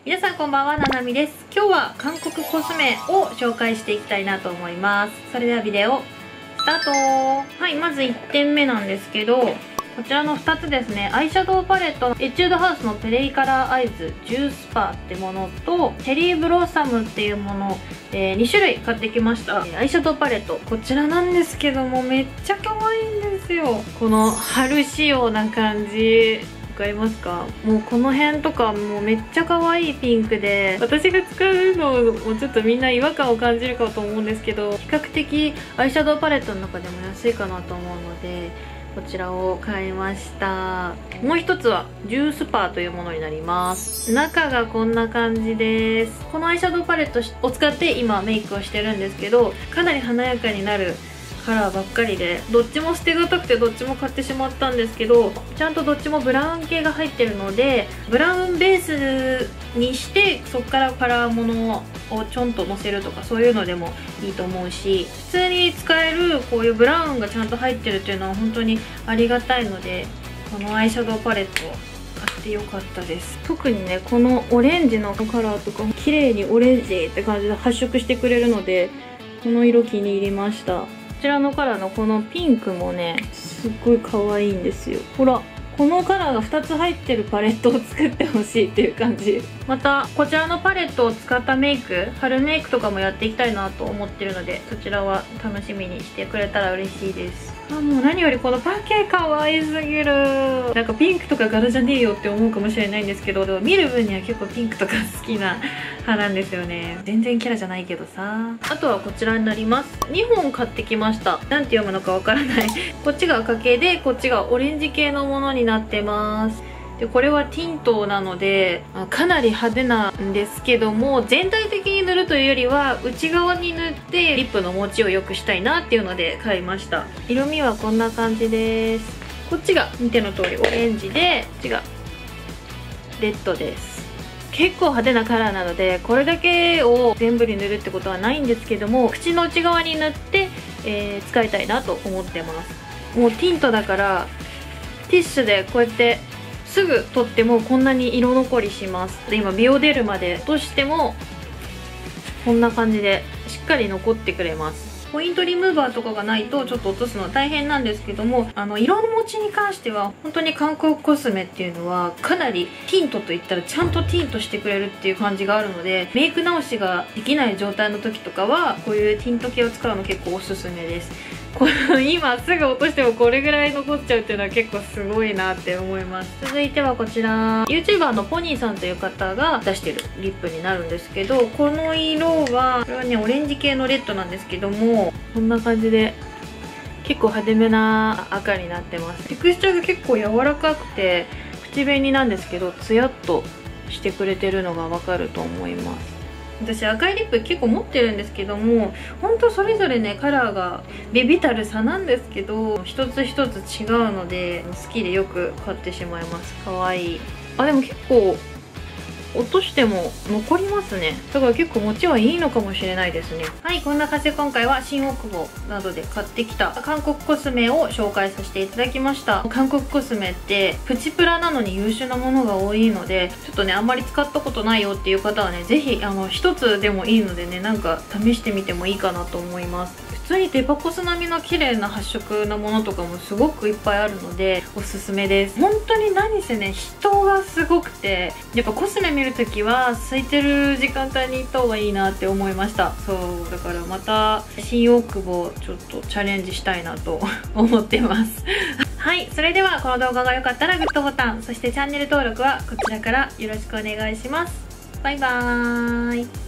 皆さんこんばんは、ななみです。今日は韓国コスメを紹介していきたいなと思います。それではビデオスタート。はい、まず1点目なんですけど、こちらの2つですね。アイシャドウパレット、エチュードハウスのペレイカラーアイズジュースパーってものと、チェリーブロッサムっていうもの、2種類買ってきました。アイシャドウパレット、こちらなんですけども、めっちゃ可愛いんですよ。この春仕様な感じ。わかりますか？もうこの辺とかもうめっちゃ可愛いピンクで、私が使うのもちょっとみんな違和感を感じるかと思うんですけど、比較的アイシャドウパレットの中でも安いかなと思うので、こちらを買いました。もう一つはジュースパーというものになります。中がこんな感じです。このアイシャドウパレットを使って今メイクをしてるんですけど、かなり華やかになるカラーばっかりで、どっちも捨てがたくてどっちも買ってしまったんですけど、ちゃんとどっちもブラウン系が入ってるので、ブラウンベースにしてそこからカラーものをちょんとのせるとか、そういうのでもいいと思うし、普通に使えるこういうブラウンがちゃんと入ってるっていうのは本当にありがたいので、このアイシャドウパレットを買ってよかったです。特にね、このオレンジのカラーとか綺麗にオレンジって感じで発色してくれるので、この色気に入りました。こちらのカラーのこのピンクもね、すっごい可愛いんですよ。ほら、このカラーが2つ入ってるパレットを作ってほしいっていう感じ。またこちらのパレットを使ったメイク、春メイクとかもやっていきたいなと思ってるので、そちらは楽しみにしてくれたら嬉しいです。もう何よりこのパッケー可愛すぎる。なんかピンクとか柄じゃねえよって思うかもしれないんですけど、見る分には結構ピンクとか好きな派なんですよね。全然キャラじゃないけどさ。あとはこちらになります。2本買ってきました。なんて読むのかわからないこっちが赤系で、こっちがオレンジ系のものになってます。でこれはティントなのでかなり派手なんですけども、全体的に塗るというよりは内側に塗ってリップの持ちを良くしたいなっていうので買いました。色味はこんな感じです。こっちが見ての通りオレンジで、こっちがレッドです。結構派手なカラーなので、これだけを全部に塗るってことはないんですけども、口の内側に塗って、使いたいなと思ってます。もうティントだからティッシュでこうやってすぐ取ってもこんなに色残りします。で今ビオデルマで落としてもこんな感じでしっかり残ってくれます。ポイントリムーバーとかがないとちょっと落とすのは大変なんですけども、色の持ちに関しては本当に韓国コスメっていうのはかなりティントといったらちゃんとティントしてくれるっていう感じがあるので、メイク直しができない状態の時とかはこういうティント系を使うの結構おすすめです。今すぐ落としてもこれぐらい残っちゃうっていうのは結構すごいなって思います。続いてはこちら YouTuber のポニーさんという方が出してるリップになるんですけど、この色はこれはねオレンジ系のレッドなんですけども、こんな感じで結構派手めな赤になってます。テクスチャーが結構柔らかくて口紅なんですけど、ツヤっとしてくれてるのがわかると思います。私赤いリップ結構持ってるんですけども、ほんとそれぞれねカラーがビビたる差なんですけど、一つ一つ違うので好きでよく買ってしまいます。かわいい。でも結構落としても残りますね。だから結構持ちはいいのかもしれないですね。はい、こんな感じで今回は新大久保などで買ってきた韓国コスメを紹介させていただきました。韓国コスメってプチプラなのに優秀なものが多いので、ちょっとねあんまり使ったことないよっていう方はね、是非一つでもいいのでね、なんか試してみてもいいかなと思います。普通にデパコス並みの綺麗な発色なものとかもすごくいっぱいあるのでおすすめです。本当に何せね人がすごくて、やっぱコスメ見るときは空いてる時間帯に行った方がいいなって思いました。そうだからまた新大久保ちょっとチャレンジしたいなと思ってますはい、それではこの動画が良かったらグッドボタン、そしてチャンネル登録はこちらからよろしくお願いします。バイバーイ。